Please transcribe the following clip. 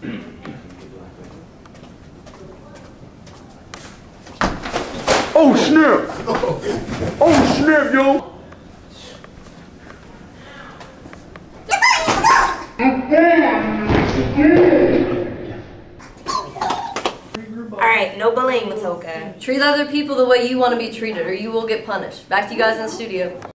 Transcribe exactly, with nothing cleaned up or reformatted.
Oh snap! Oh snap, yo! Alright, no bullying, Matoka. Treat other people the way you want to be treated or you will get punished. Back to you guys in the studio.